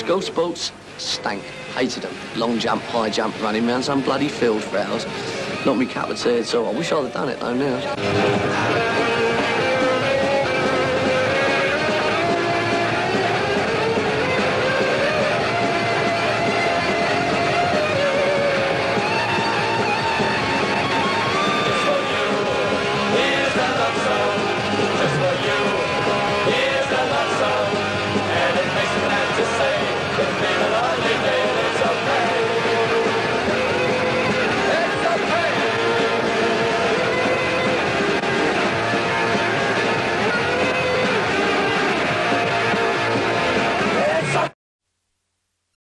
School sports stank. Hated them. Long jump, high jump, running around some bloody field for hours. Knocked me cup of tea, so I wish I'd have done it though now.